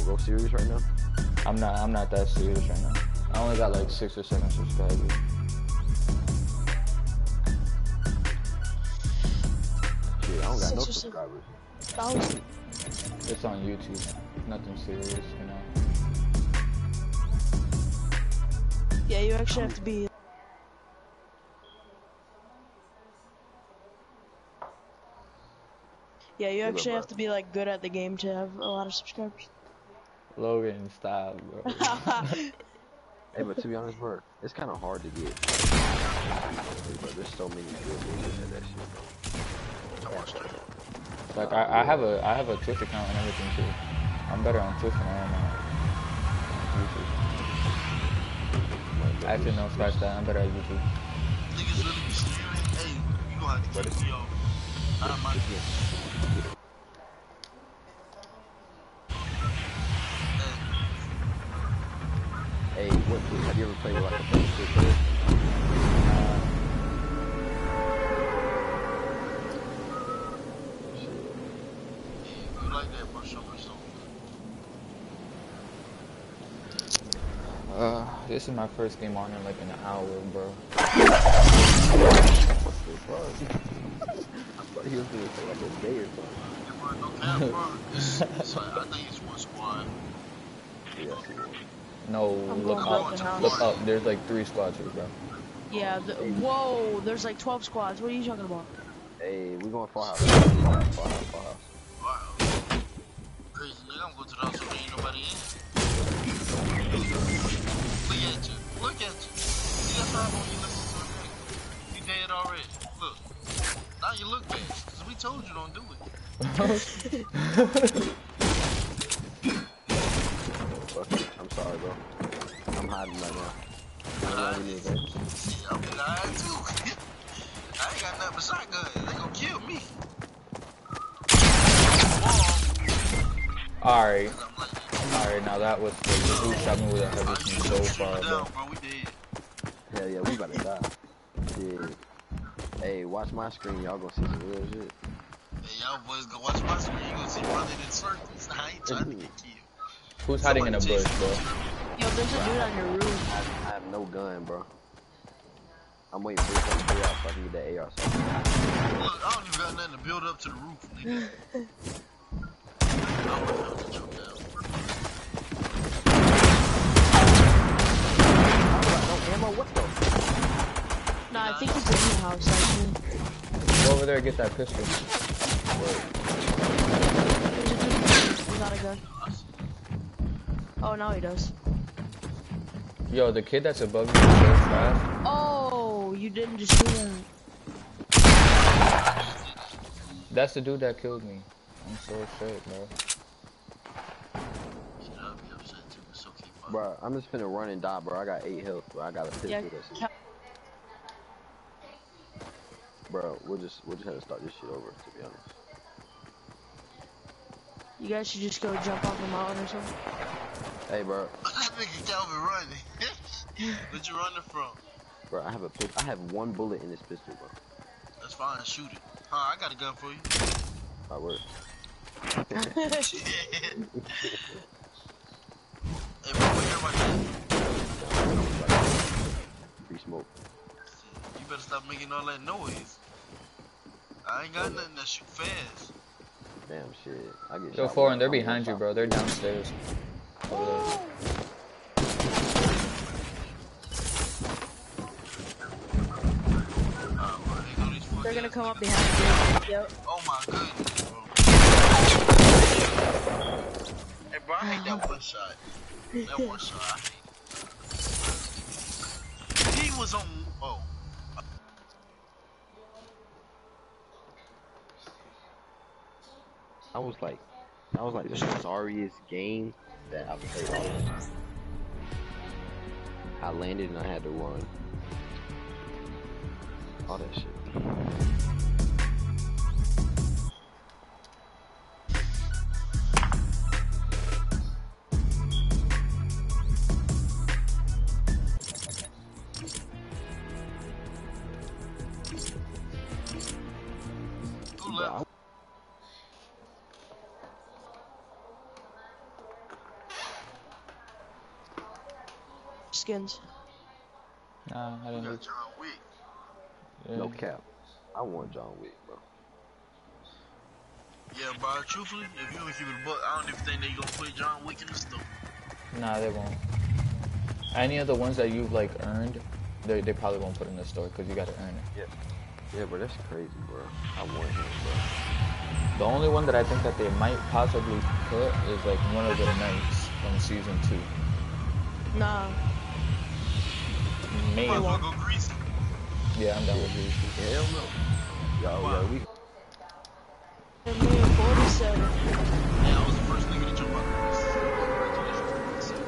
real serious right now? I'm not that serious right now. I only got like 6 or 7 subscribers. Shit, I don't got no subscribers. 1,000. It's on YouTube. Nothing serious, you know. Yeah, you actually have to be. Yeah, you actually have to be like good at the game to have a lot of subscribers. Logan, stop, bro. Hey, but to be honest, bro, it's kind of hard to get. But there's so many good videos at that shit, bro. Like I have a Twitch account and everything too. I'm better on Twitch than I am on YouTube. Actually, no, scratch that. I'm better at YouTube. Niggas really be streaming. Hey, you gonna have to kick me off. I don't mind. Hey, what? Have you ever played with like a first player? You like that, bro? Show me something. This is my first game on in like an hour, bro. What the fuck? I thought he was gonna say like a day or something. Yeah, bro, no cap, bro. It's like, I think it's one squad. Yeah, No, I'm look going up. back to house. Look up. There's like 3 squads here, bro. Yeah. Whoa, there's like 12 squads. What are you talking about? hey, we going far house. Far house. Wow. Crazy nigga, I'm going to the house so there ain't nobody in. Look at you. See that time when you listen to a nigga? You dead already. Look. Now you look bad. Cause we told you don't do it. Fuck it. I'm sorry, bro. I'm hiding right now. See, I'm lying too. I ain't got nothing but shotgun. They gonna kill me. Alright. Alright, now that was the who shot me with a heavy from so far, bro. Bro, we dead. Hell yeah, we about to die. Shit. Hey, watch my screen. Y'all gonna see some real shit. Hey, y'all boys go watch my screen. You gonna see running in circles. I ain't trying to get killed. Who's hiding in a bush, bro? Yo, there's a dude on your roof. I have no gun, bro. I'm waiting for this one to clear out so I can get that AR. Look, I don't even got nothing to build up to the roof, nigga. I would have to jump down. No ammo? What the? Nah, I think he's in the house actually. Go over there and get that pistol. There's a dude without a gun. Oh, now he does. Yo, the kid that's above you is so fast. Oh, you didn't just do that. That's the dude that killed me. I'm so shit, bro. Bro, I'm just finna run and die, bro. I got 8 health, bro. I got a pistol. Yeah. Bro, we'll just have to start this shit over, to be honest. You guys should just go jump off a mountain or something. Hey, bro. That nigga Calvin running. Where'd you running from? Bro, I have 1 bullet in this pistol, bro. That's fine, shoot it. Huh, I got a gun for you. Alright, word. Hey, bro, where everybody at? Free smoke. You better stop making all that noise. I ain't got nothing that shoot fast. Damn shit. I get Yo, shot Foreign, with- they're I'm behind gonna you, bro. They're downstairs. Over there. They're gonna come up behind you. Yep. Oh my goodness, bro. Hey, bro, I hate that one shot. That one shot, I hate it. He was on. Oh. I was like the sorriest game that I've played all the time. I landed and I had to run. All that shit. skins. Nah, I You didn't got loot. John Wick. Yeah. No cap. I want John Wick, bro. Yeah, bro. Truthfully, if you would keep it a buck, I don't even think they gonna put John Wick in the store. Nah, they won't. Any of the ones that you've like earned, they probably won't put in the store because you gotta earn it. Yeah, bro, that's crazy, bro. I want him, bro. The only one that I think that they might possibly put is like one of the knights from season 2. Nah. Might Maybe. as well go greasy. Yeah, I'm down with you. Hell no. Yo, we. Me and 47. Yeah, I was the first nigga to jump out of this. Congratulations.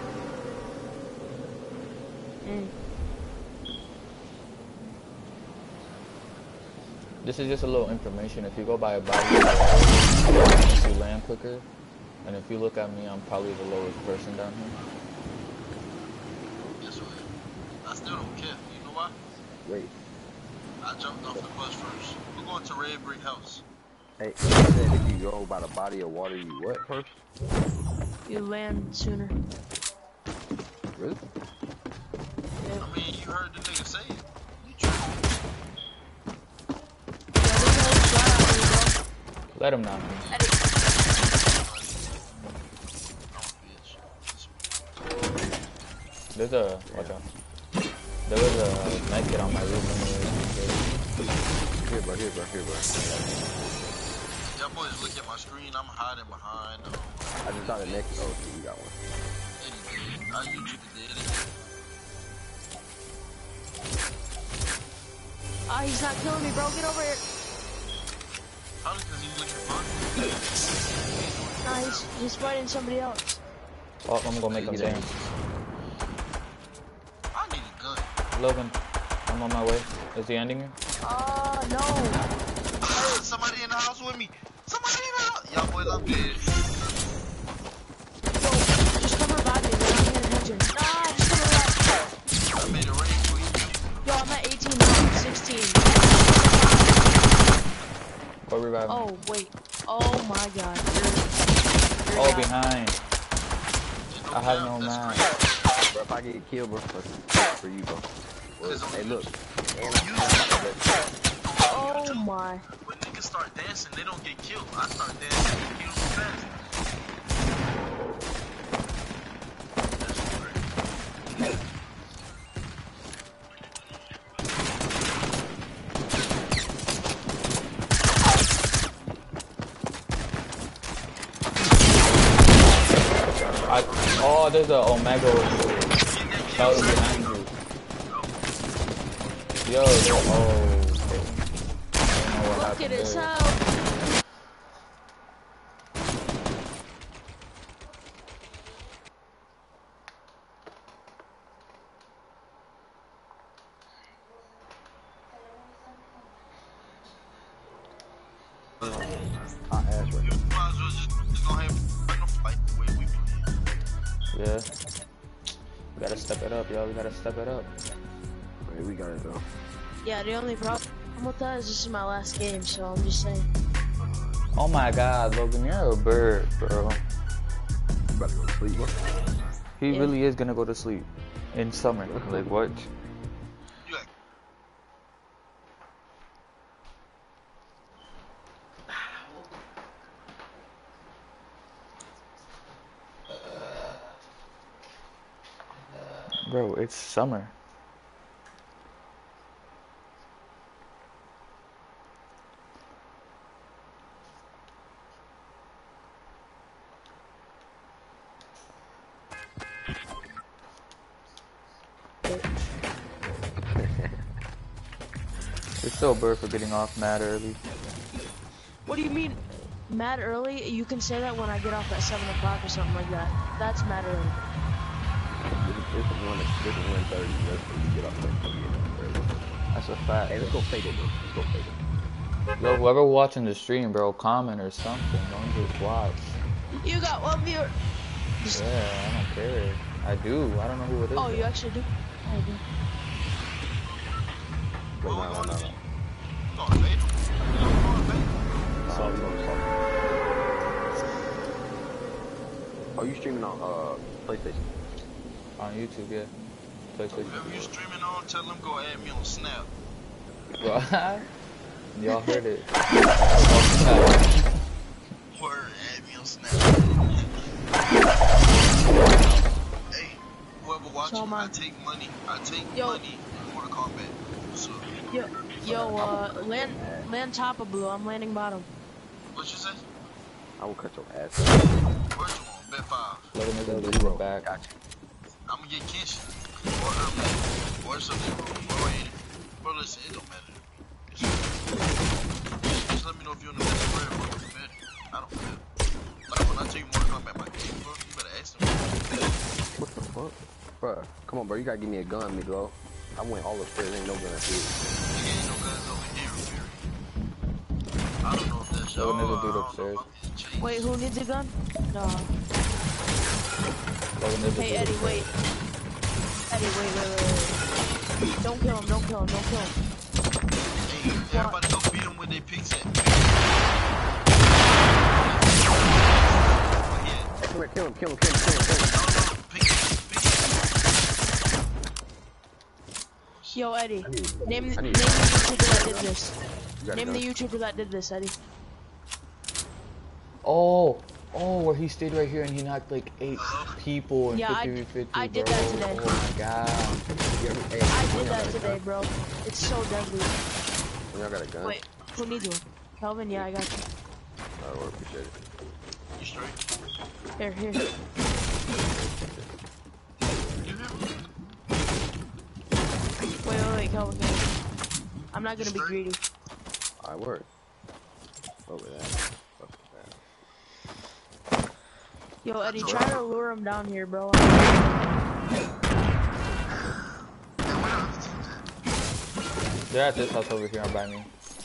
This is just a little information. If you go by a body, you land quicker. And if you look at me, I'm probably the lowest person down here. That's right. I still don't care. You know why? Wait. I jumped off the bus first. We're going to Red Brick House. Hey, you said if you go by the body of water, you what first? You land sooner. Really? Yeah. I mean, you heard the nigga say it. You tripping. Let him knock me. I'm a bitch. There's a watch out. There was a night kid on my roof anyway. Here, bro. Y'all boys look at my screen. I'm hiding behind. I just got the next. Oh, see, we got one. Eddie did. I YouTube did it. Ah, he's not killing me, bro. Get over here. Probably because he's looking fun. Nah, he's fighting somebody else. Oh, I'm gonna go make him dance. I need a gun. Logan, I'm on my way. Is he ending here? No. Somebody in the house with me. Somebody in the house. Y'all boys, I'm dead. Yo, just come revive me, man. I'm paying attention. Nah, just come revive me. I made a rain for you. Yo, I'm at 18 now. 16. Go revive him. Oh, wait. Oh my god. You're Oh, down. behind. Ain't no I have cap, no that's map. crazy. Bro, if I get killed, bro, for you, bro. Well, hey, look. And Oh my. When niggas start dancing, they don't get killed. I start dancing and get killed fast. That's crazy. Oh, there's a Omega Charlie behind you. Yo, okay. I don't know what Look happened at his there. health. hot ass right You might as well just go ahead and fight the way we play. Yeah. We gotta step it up, yo. We gotta step it up. now. We got it, though. Yeah, the only problem with that is this is my last game, so I'm just saying. Oh my god, Logan, you're a bird, bro. You about to go to sleep, bro? He Yeah. really is gonna go to sleep in summer. Like, what? You like, Bro, it's summer. You're still a bird for getting off mad early. What do you mean, mad early? You can say that when I get off at 7 o'clock or something like that. That's mad early. This is 1:30. Let's get off that. That's a fact. Hey, let's go fade it, bro. Let's go fade it. Yo, whoever watching the stream, bro, comment or something. Don't just watch. You got one viewer. Yeah, I don't care. I do. I don't know who it is. Oh, you though. actually do? Oh, I do. Wait, where we no. going to be? We going to fade him. We going to fade him. Oh, you streaming on PlayStation? On YouTube, yeah. Click. Whoever you streaming on, tell them go add me on Snap. What? Y'all heard it. Word, add me on Snap. Hey, whoever watching, So, I take money. Money in Mortal Kombat. What's up? Yo, land top of blue. I'm landing bottom. What you say? I will cut your ass. What you want? Bet 5. Let him do the Bro, back. got you. I'm gonna get Kenshin. Or Herman. Or something. Or 80. Bro, listen, it don't matter. Just let me know if you're in the best spread or the better. I don't care. Like when I tell you Mortal Kombat my game, bro, you better ask them. What the fuck? Bruh, come on, bro. You gotta give me a gun, Miguel. I went all upstairs. Ain't no gun up here. Nigga ain't no guns over here, period. I don't know if that's Logan, there's a y'all. dude I don't upstairs. know if it's Chase. Wait, who needs a gun? No. Logan, there's a Hey, dude Eddie, upstairs. wait. Eddie, wait. Don't kill him. Don't kill him. Don't kill him. Hey, everybody go beat them with their picks at. Come here, kill him. No, pick it. Yo, Eddie. Name the I need- YouTuber that did this. You got a Name gun? the YouTuber that did this, Eddie. Oh, where he stayed right here and he knocked like 8 people in Yeah, 50v50, I did bro. that today. Oh my god. I did that today, bro. It's so deadly. Y'all got a gun? Wait, who needs one? Kelvin, yeah, I got you. I would appreciate it. You straight? Here. You hear me? Wait, Kelvin. I'm not gonna be greedy. I work. Over that. Fuck that. Yo, Eddie, try to lure him down here, bro. Hey, where the other teams at? They're at this house over here by me.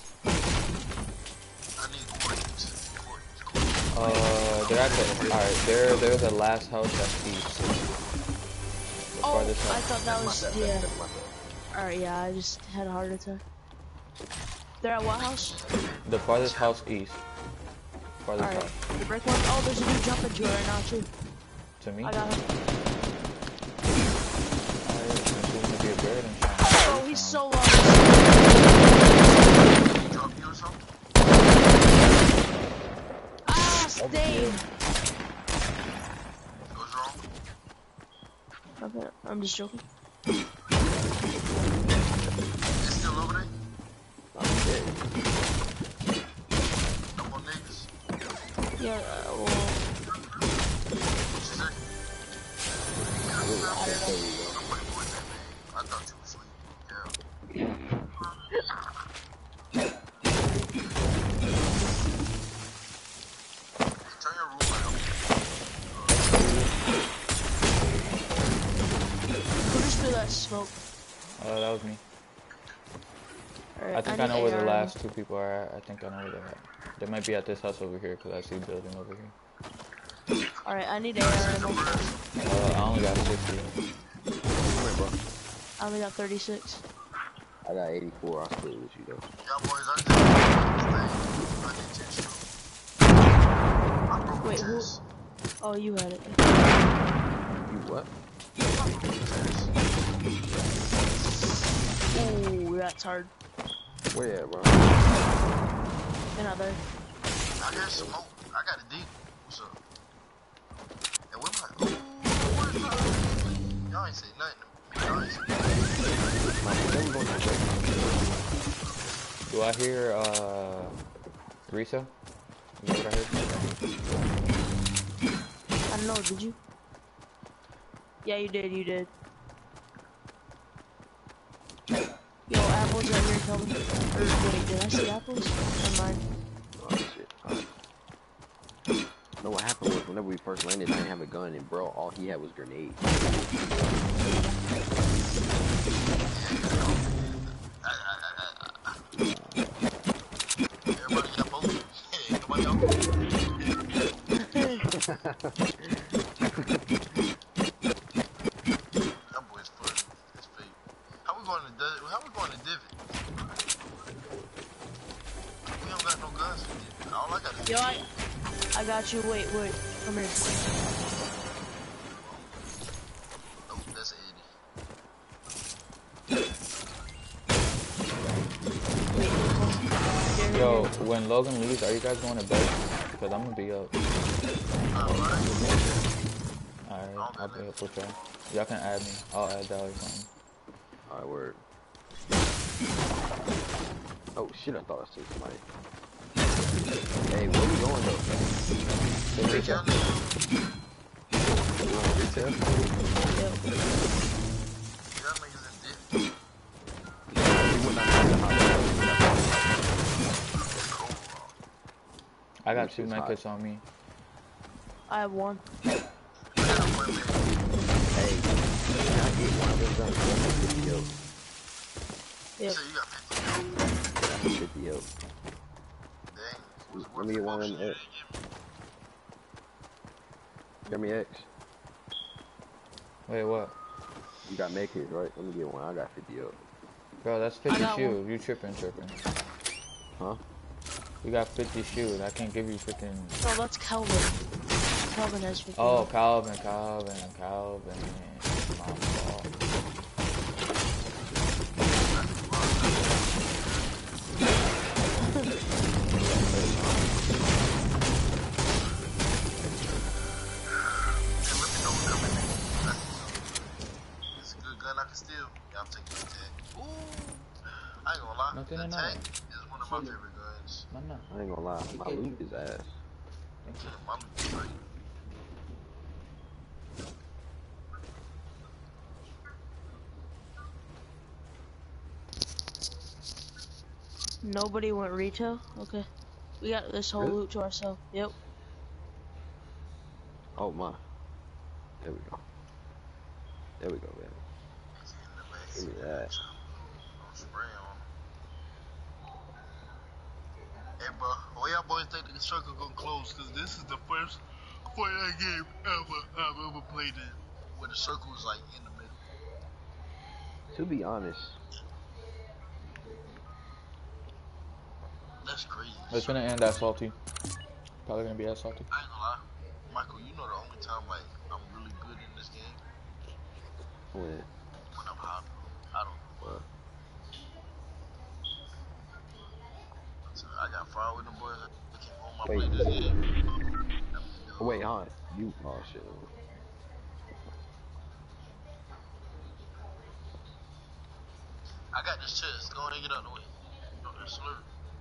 I need coordinates. They're at the, alright, they're the last house that's east. Oh, farthest I house. thought that was, yeah. Alright, yeah, I just had a heart attack. They're at what house? The farthest house east. Farthest Alright, house. the brick one? Oh, there's a dude jumping to it right now, too. To me? I got him. Oh, Oh, he's so low. Drop you or something? Ah, stayed. What's wrong? Okay, I'm just joking. It's still over there? I'm dead. No more niggas. Yeah, well, What you say? I really can't tell you, bro. I'm waiting for that, man. I thought you was asleep. Yeah. Turn your room light on. who just threw that smoke? that was me. Alright, I think I know where the AR. last 2 people are at. I think I know where they're at. They might be at this house over here because I see building over here. Alright, I need AR ammo. I only got 60. Come here, bro. I only got 36. I got 84. I'll split it with you, though. Yeah, boys, I did chest. I broke Wait, the who? chest. Oh, you had it. You what? Ooh, that's hard. Where at, bro? They're not there. I got smoke. I got a D. What's up? And where my... Ooh, where's my... Y'all ain't say nothing. Y'all ain't say nothing. Them going to break. Do I hear, Risa? You know what I heard? I don't know, did you? Yeah, you did. Yo, apples right here, Kelvin. Or wait, did I see apples? Never mind. Oh, shit. No, what happened was whenever we first landed, I didn't have a gun, and bro, all he had was grenades. Everybody got both. Hey, nobody else. That boy's funny. His feet. How we going to Divot? We don't got no guns for Divot. All I got is Yo, I got you. Wait, come here. Nope, that's Eddie. when Logan leaves, are you guys going to bed? Because I'm gonna be up. Alright, I'll be up with y'all. Y'all can add me. I'll add y'all or something. Alright, word. Oh shit, I thought I seen somebody. Hey, where we going though? Retail? You want retail? Y'all niggas in dick. We went out to the hospital. I got 2 medkits on me. I have 1. Hey, can I get one of those guns? 50 yo. Yep. So you got 50. 50 yo. Dang. Let me get one of them X. Give me X. Wait, what? You got medkits, right? Let me get one. I got 50 yo. Bro, that's 50 got shield. one. You tripping. Huh? You got 50 shield. I can't give you freaking... No, that's Calvin. Calvin has 50. Oh, Calvin. My fault. It's a good gun I can steal. Yeah, I'm taking this tag. Ooh. I ain't gonna lie. Nothing The in tag that. is one of my favorite guns. No. I ain't gonna lie. My loot is ass. My loot is great. Nobody went retail? Okay. We got this whole Really? loot to ourselves. Yep. Oh my. There we go. There we go, baby. It's in the back. Give me that. Don't spray on them. Hey, bro, why y'all boys think the circle gonna close? Cause this is the first Fortnite game I've ever played in where the circle is like in the middle. To be honest, That's crazy. It's gonna end at salty. Probably gonna be at salty. I ain't gonna lie, Michael. You know the only time like I'm really good in this game when when I'm hot. I don't know why. So I got far with them boys. I came home. I Wait. played this game. wait, hon, you oh shit. I got this chest. Go ahead and get out the way. Go there, slurp.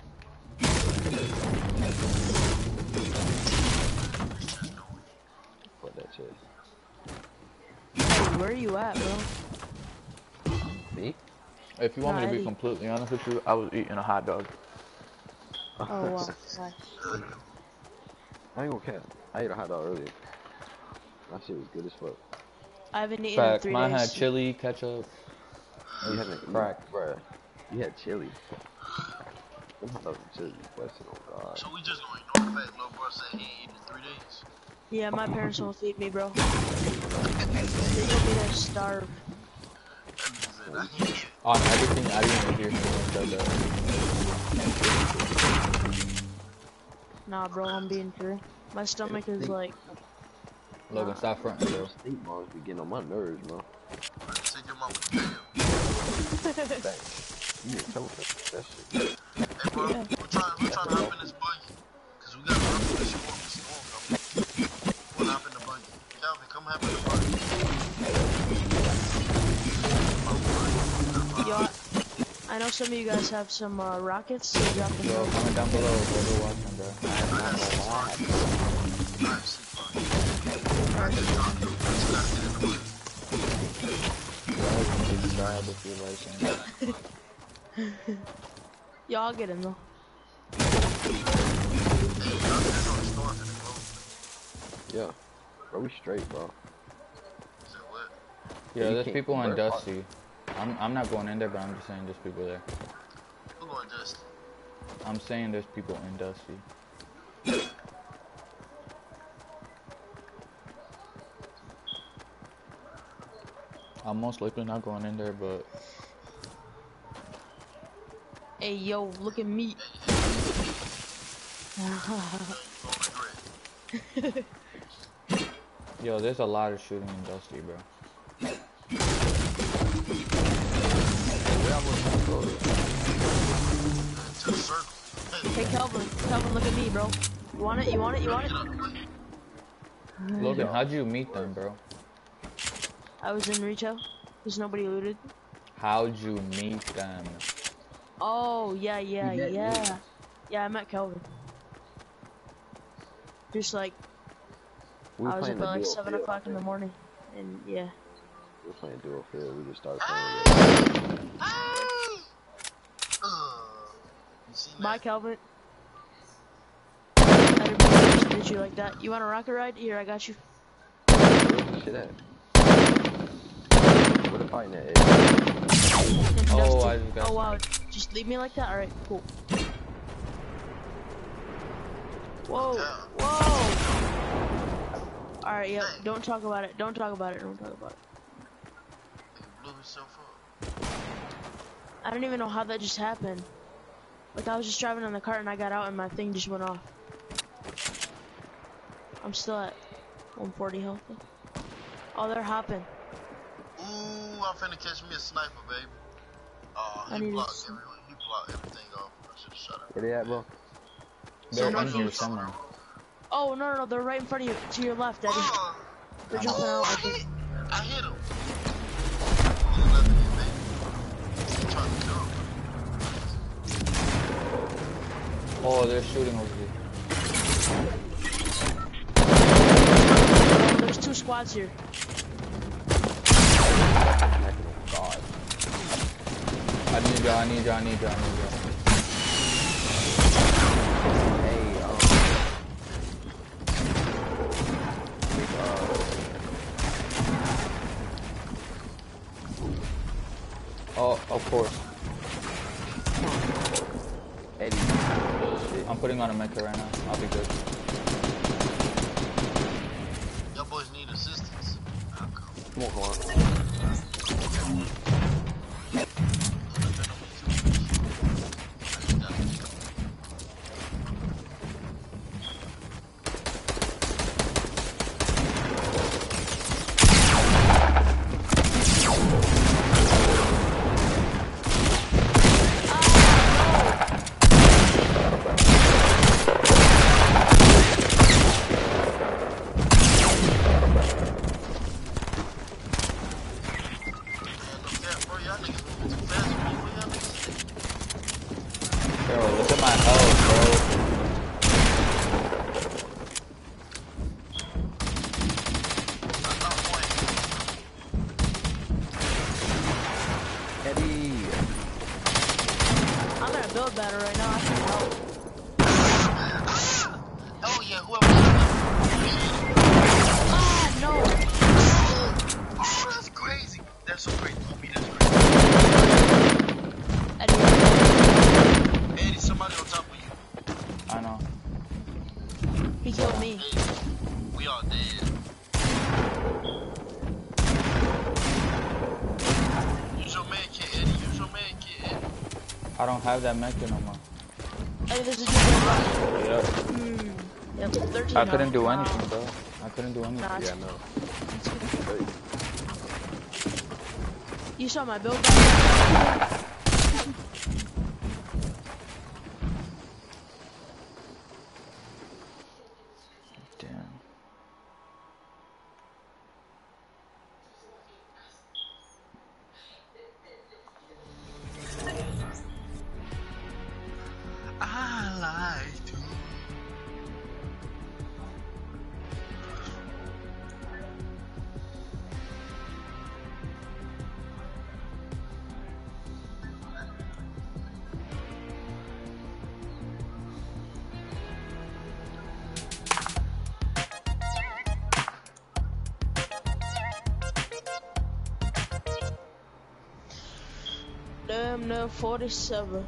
This chest going. Fuck that shit. Hey, where are you at, bro? Me? If you want me to be Eddie. completely honest with you, I was eating a hot dog. Oh, wow. Nice. I ain't gonna cap. I ate a hot dog earlier. That shit was good as fuck. I haven't eaten in Fact, 3 mine days. had chili, ketchup. You haven't Crack. Bruh. You had chili. Them hot dogs and chili busting on God. So we just gonna ignore the fact little bro said he ain't eating in 3 days. Yeah, my parents won't feed me, bro. They told me to starve. That nigga said I ain't eating. On everything, I didn't even hear him say that. Nah, bro, I'm being true. My stomach is like... Logan, stop fronting, bro. Steak balls be getting on my nerves, bro. I take your mama to jail. Thanks. You didn't tell me that shit. Hey bro, Yeah. we're trying to hop in this buggy. Cause we got to hop in the storm coming. We'll hop in the buggy. Calvin, come hop in the buggy. Yo, I know some of you guys have some rockets, so drop them Bro, down. comment down below what you're watching, bro. I am not gonna lie. I see buggy. I just dropped them. I just gotta get in the buggy. Subscribe if you like. Yo, I'll get in though. Hey, y'all just on the storm in the clothes. Yeah. Bro, we straight, bro. Said what? Yeah, You there's can't people in convert Dusty. I'm not going in there, but I'm just saying there's people there. Who going just? I'm saying there's people in Dusty. I'm most likely not going in there, but Hey, yo, look at me. yo, there's a lot of shooting in Dusty, bro. Where I was going to go? To the circle. Hey, Hey, Kelvin, look at me, bro. You want it? You want it? You want it? Logan, how'd you meet them, bro? I was in retail. There's nobody looted. How'd you meet them? Oh, yeah. Yeah, I met Kelvin. Just like, We I was up playing at like duo 7 field, o'clock in the morning. And yeah. We were playing duo field. We just started playing. You seen Bye, that? Kelvin. I didn't mean to did you like that. You want a rocket ride? Here, I got you. Where's the shit at? Where the fighting at? Oh, Dusty. I just got Oh, wow. Just leave me like that? Alright, cool. Whoa. Alright, yep. Don't talk about it. Don't talk about it. He blew himself up. I don't even know how that just happened. Like, I was just driving on the cart and I got out and my thing just went off. I'm still at 140 health. Oh, they're hopping. Ooh, I'm finna catch me a sniper, baby. I He need blocked to- everything off. I should've shot him. Where they at, bro? They're So in here northeast. somewhere. Oh, no, they're right in front of you. To your left, Eddie. They're jumping out. I think. I hit him. He left me, baby. He tried to jump. Oh, they're shooting over here. Oh, there's 2 squads here. God. I need you. Hey, Oh, of course. Eddie. Shit. I'm putting on a mecha right now. I'll be good. Y'all boys need assistance. I'll come. Come on. Bro, look at my health, bro. Eddie. I'm in a build battle right now. I can help. Oh yeah, whoever. Ah, no. Oh, that's crazy. That's so crazy. Homie, that's Eddie. crazy. Eddie, somebody on top of you. I know. He killed me. Hey, we all dead. Use your man kit, Eddie. Use your man kit, Eddie. I don't have that mecha no more. Eddie, there's a dude right Yep. Yep, 13 I couldn't do health. anything, bro. I couldn't do anything. Nah, Yeah, I know. You saw my build battle? Damn. I like to. Damn, no, 47.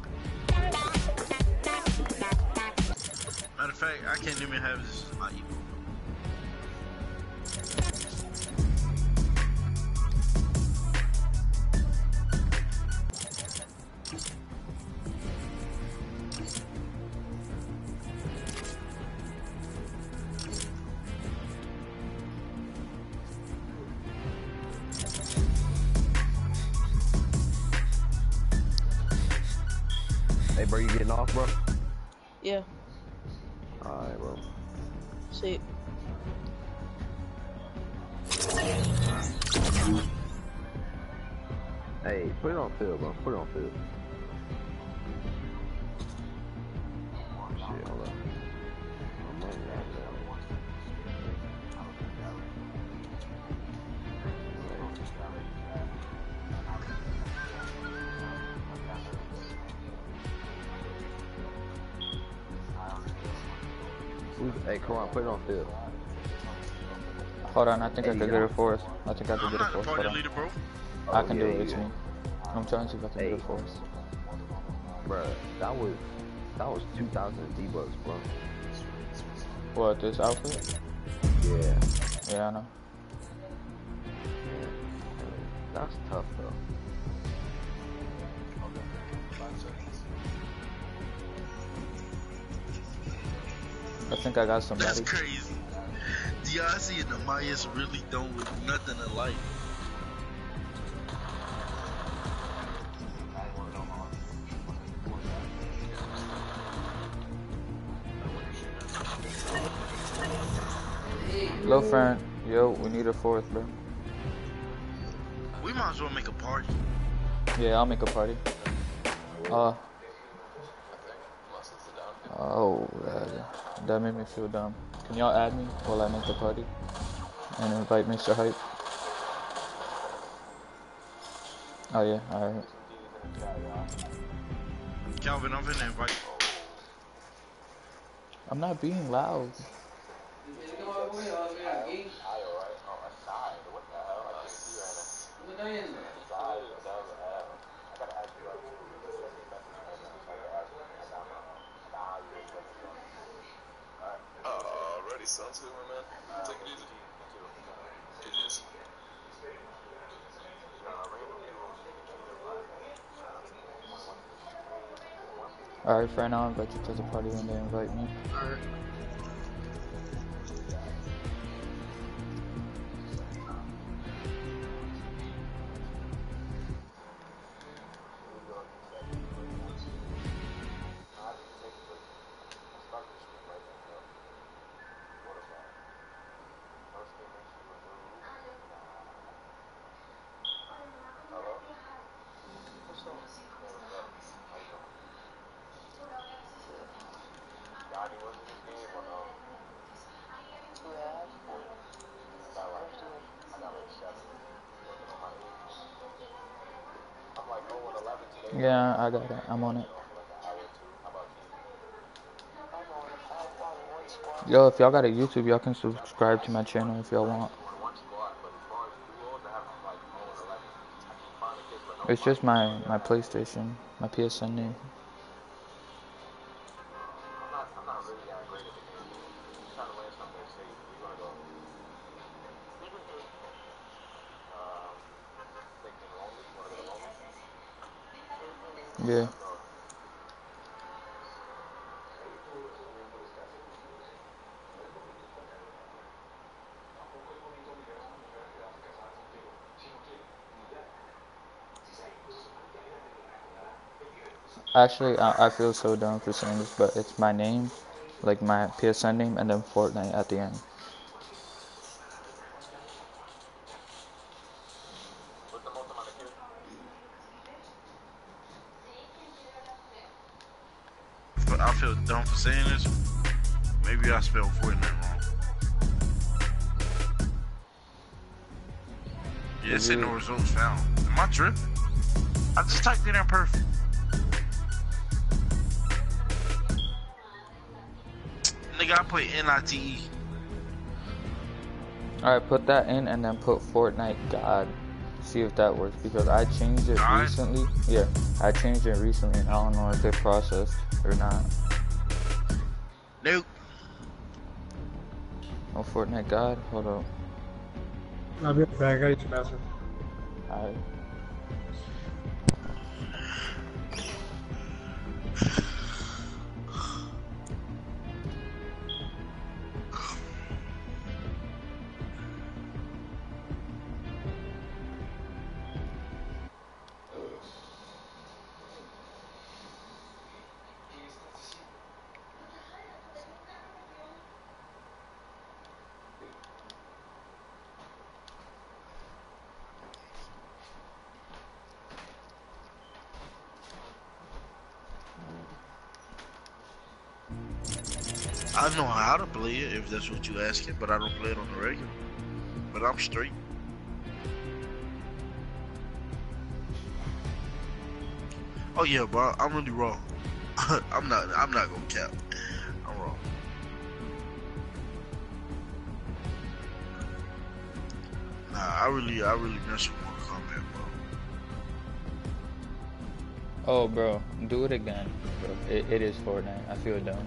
Matter of fact, I can't even have this as my email. Hey, bro, you getting off, bro? Yeah. Alright, bro. See. Hey, put it on field, bro. Put it on field. Shit, hold up. I'm running right now. Hey, come on, put it on field. Hold on, I think I Hey, could get it for us. I think I could I'm get it not for the us. Hold party on. leader, bro. I can yeah, do it, it's yeah. me. I'm trying to see if I can get Hey. it for us. Bruh, that was 2,000 D-bucks, bro. What, this outfit? Yeah. Yeah, I know. That's tough, though. I think I got somebody. That's crazy. DRC and the Mayas really don't look nothing alike. Low friend, yo, we need a fourth, bro. We might as well make a party. Yeah, I'll make a party. Oh, that made me feel dumb. Can y'all add me while I make the party? And invite Mr. Hype? Oh yeah, alright. Calvin, I'm finna invite you. I'm not being loud. Alrighty, sounds good, my man. Take it easy. Peace. Alright, friend, I'll invite you to the party when they invite me. Alright. Yeah, I got it. I'm on it. Yo, if y'all got a YouTube, y'all can subscribe to my channel if y'all want. It's just my PlayStation, my PSN name. Yeah. Actually, I feel so dumb for saying this, but it's my name, like my PSN name, and then Fortnite at the end. But I feel dumb for saying this. Maybe I spelled Fortnite wrong. Yeah, it said no results found. Am I tripping? I just typed it in perfect. Nigga, I put NITE. Alright, put that in and then put Fortnite God. See if that works, because I changed it God? recently. Yeah, I changed it recently and I don't know if it processed or not. Nope. Oh, Fortnite God? Hold up. I'll be right back. I gotta use the bathroom. Alright. I know how to play it if that's what you asking, but I don't play it on the regular. But I'm straight. Oh yeah, bro, I'm really wrong. I'm not gonna cap. I'm wrong. Nah, I really mess with Mortal Kombat, bro. Oh, bro, do it again. Bro. It is Fortnite. I feel dumb.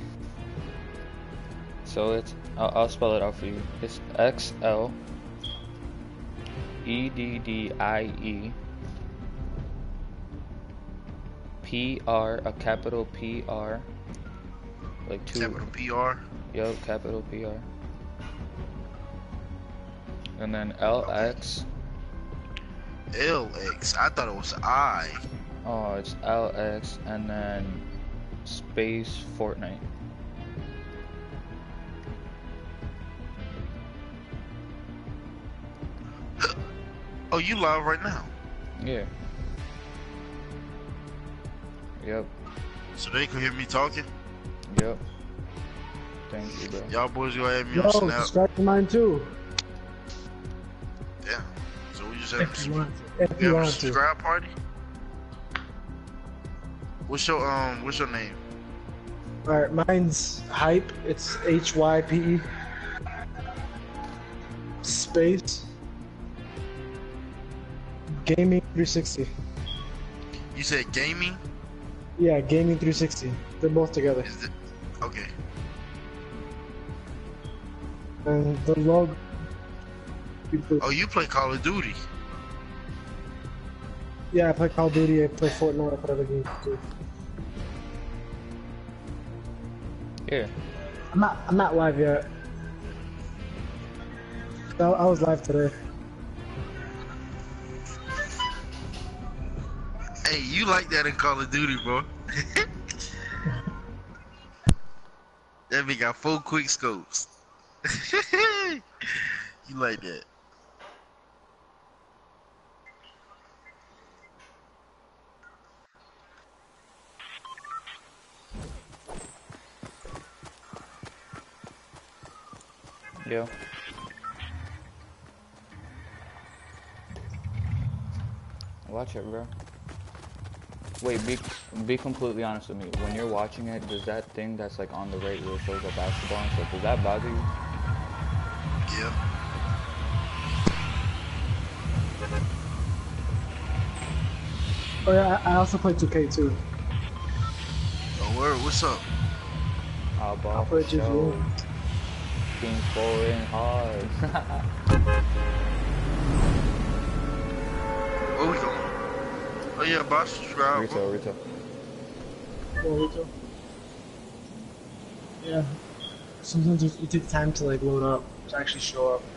So it's, I'll spell it out for you. It's XLEDDIE PR, a capital PR, like two. Capital PR. Yup, capital PR. And then LX. LX. I thought it was I. Oh, it's LX and then space Fortnite. Oh, you live right now? Yeah. Yep. So they can hear me talking? Yep. Thank you, bro. Y'all boys gonna have me Yo, on Snap? subscribe to mine too. Yeah. So we just have If you want to. If we you have a want to. subscribe party? What's your name? Alright, mine's Hype. It's HYPE. Space. Gaming 360. You said gaming? Yeah, Gaming 360. They're both together. Is it okay? And the logo. Oh, you play Call of Duty? Yeah, I play Call of Duty, I play Fortnite, I play other games too. Yeah. I'm not live yet. I was live today. Hey, you like that in Call of Duty, bro? That bitch got 4 quick scopes. You like that? Yeah. Watch it, bro. Wait, be completely honest with me. When you're watching it, does that thing that's like on the right where it shows the basketball and stuff, does that bother you? Yeah. Oh yeah, I also play 2K too. Oh, word, what's up? I'll I ball play for show. GVN. King scoring hard. Where we going? Oh yeah, boss, subscribe. Retail. Yeah, Rachel. Yeah. Sometimes it takes time to like load up, to actually show up.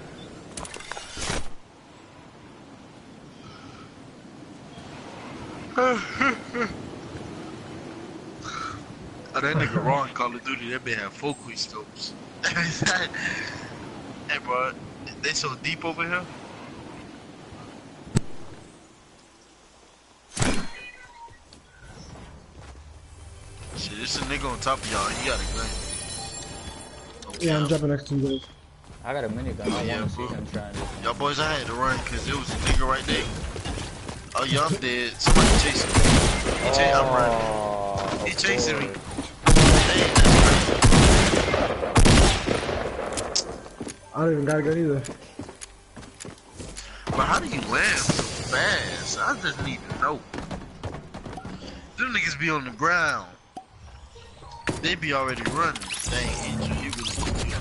Oh, that nigga raw in Call of Duty, that bitch have 4 quick scopes. Hey, bro, they so deep over here. Shit, this a nigga on top of y'all. He got a gun. Oh, Yeah, I'm jumping next to you guys. I got a minigun. I Yeah, want to see bro. him trying this. Y'all boys, I had to run because there was a nigga right there. Oh, yeah, I'm dead. Somebody chasing me. I'm running. Oh, He of chasing me. course. Damn, that's I don't even got a gun either. crazy. But how do you land so fast? I just need to know. Them niggas be on the ground. They be already running. They ain't hit you. You really don't be.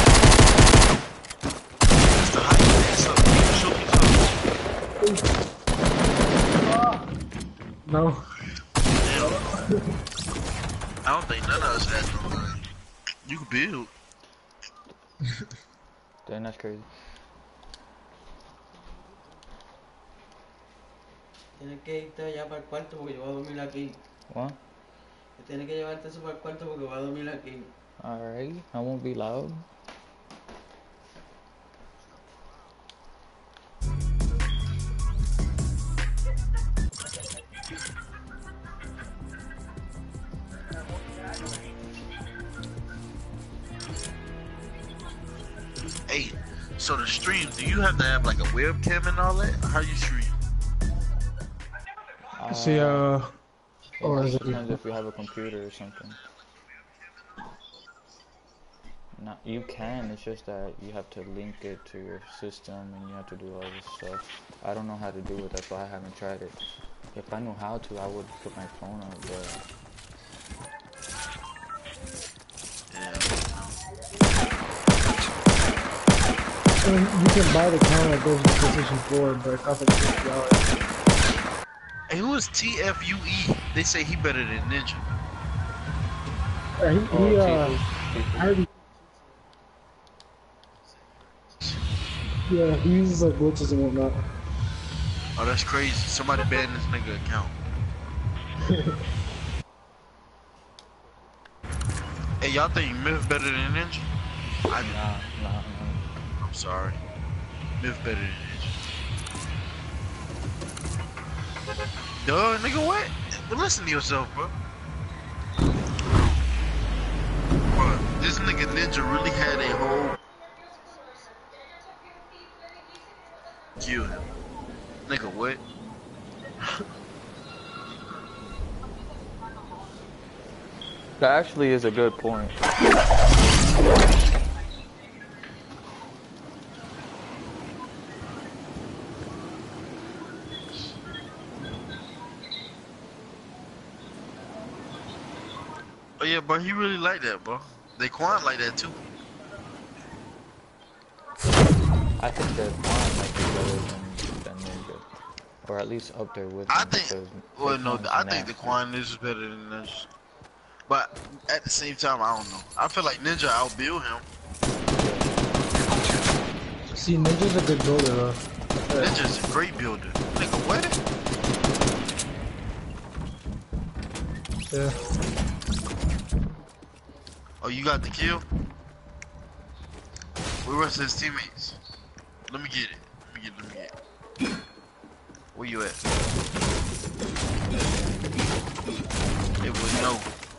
That's the height. That's up. Show me something. No. Hell no. I don't think none of us had no gun. You can build. Damn, that's crazy. Tienes que irte allá para el cuarto porque yo voy a dormir aquí. What? Tienes que llevarte eso para el cuarto porque voy a dormir aquí. Alright, I won't be loud. So the stream, do you have to have like a webcam and all that? How you stream? See, It or is just it? depends if you have a computer or something. No, you can, it's just that you have to link it to your system and you have to do all this stuff. I don't know how to do it, that's why I haven't tried it. If I knew how to, I would put my phone on, but... I mean, you can buy the camera that goes with PlayStation 4, but it costs like $50. Hey, who is TFUE? They say he better than Ninja. I heard he, yeah, he uses like glitches and whatnot. Oh, that's crazy. Somebody banned this nigga account. Hey, y'all think Myth better than Ninja? Nah. I'm sorry. Myth better than Ninja. Duh, nigga, what? But listen to yourself, bro. Bro, this nigga Ninja really had a whole... Kill him. Nigga, what? That actually is a good point. Oh yeah, bro, he really like that, bro. Daquan like that too. I think that Quan might be better than Ninja. Or at least up there with him. I think, well, no, I think nasty. Daquan is better than Ninja. But at the same time, I don't know. I feel like Ninja outbuild him. See, Ninja's a good builder, though. Ninja's a great builder. Nigga, what? Yeah. Oh, you got the kill? Where was his teammates? Let me get it. Let me get it. Where you at? It was no.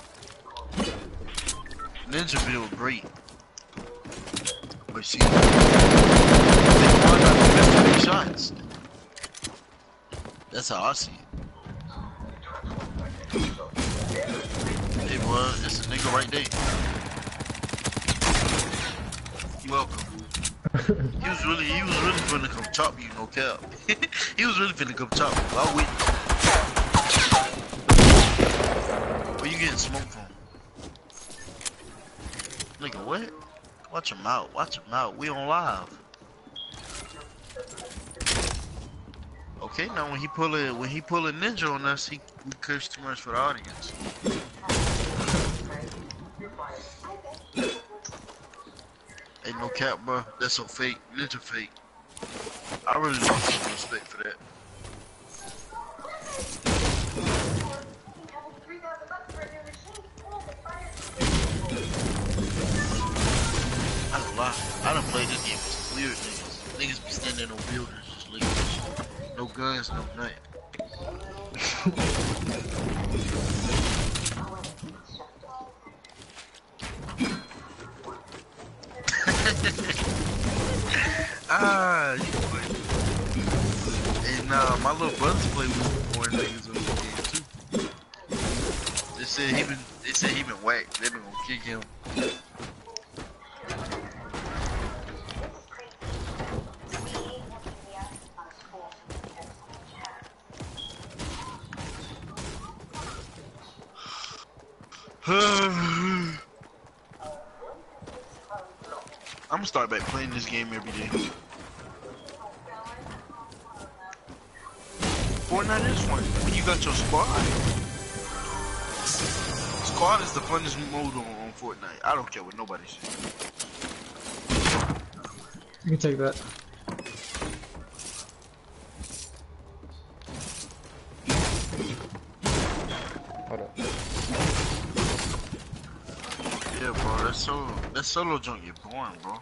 Ninja build great. But see, they won out the best 3 shots. That's how I see it. Hey, boy, it's a nigga right there. You welcome. He was really finna come chop you, no cap. He was really finna come chop you. I wait. Where you getting smoke from? Nigga, what? Watch him out. Watch him out. We on live. Okay, now when he pull a ninja on us, we curse too much for the audience. Ain't no cap, bro. That's so fake. Ninja fake. I really lost some respect for that. I don't lie. I done played this game with some weird niggas. Niggas be standing on buildings just like this. No guns, no nothing. Ah, you funny. Hey, nah, my little brother play with more niggas on the game too. They said he been whacked. They been gonna kick him. I'm gonna start back playing this game every day. Fortnite is fun when you got your squad. Squad is the funnest mode on Fortnite. I don't care what nobody says. You can take that. Hold up. Yeah, bro, that solo junk get boring, bro.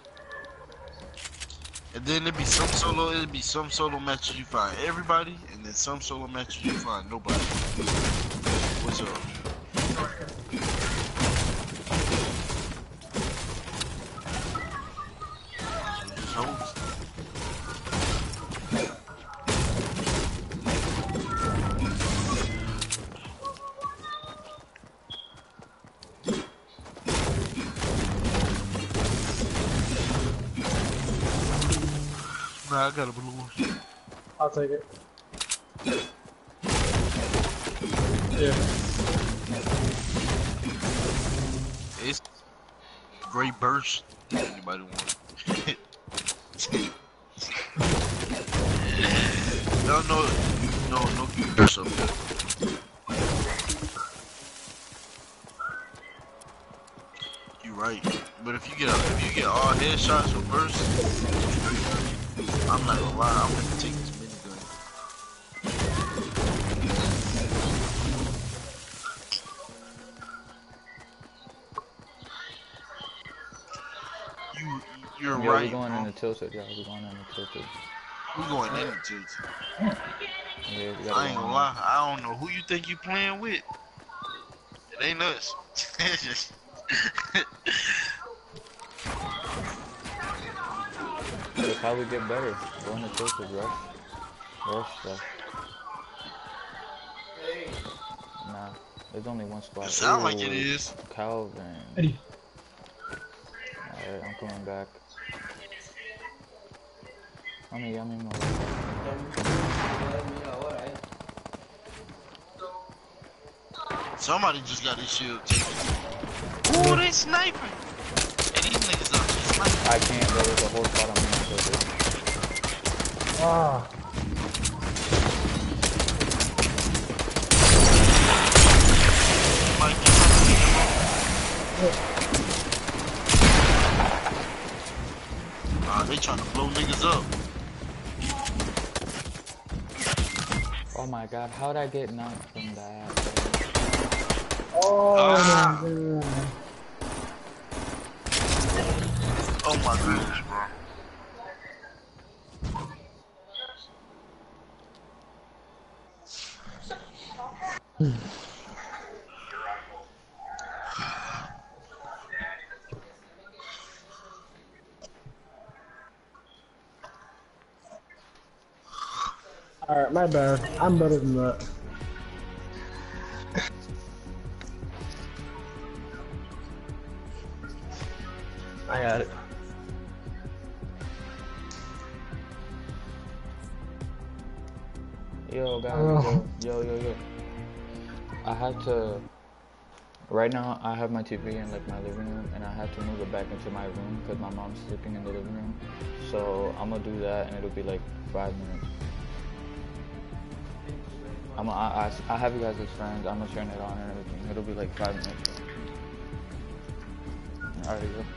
And then it'd be some solo matches you find everybody, and then some solo matches you find nobody. What's up? Just Nah, I got a blue one. I'll take it. Yeah. It's great burst. Anybody want it? No burst up there. You right, but if you get all headshots or bursts, I'm not gonna lie, I'm gonna take this minigun. You're Yo, right, we're going bro. in the tilted. Yeah, we're going in the tilted. We going in the tilted. Yeah, we gotta I ain't go gonna in. lie, I don't know who you think you playing with. It ain't us. It's just That's how we get better. Go in the tilted, rush stuff. Nah, there's only one squad. it sound like it Ooh, is. Calvin. Eddie. Alright, I'm coming back. Mami, ya mismo. Somebody just got his shield taken. Ooh, they sniping. Hey, these niggas out here sniping. I can't, bro. There's a whole spot on me. Ah. Mike, they trying to blow niggas up. Oh my god, how'd I get knocked from that? Oh Ah. my god. Oh my goodness, bro. Alright, my bad. I'm better than that. I got it. Yo, guys, Oh. yo. I had to. Right now, I have my TV in like my living room, and I had to move it back into my room because my mom's sleeping in the living room. So I'm gonna do that, and it'll be like 5 minutes. I have you guys as friends. I'm gonna turn it on and everything. It'll be like 5 minutes. Alright, go.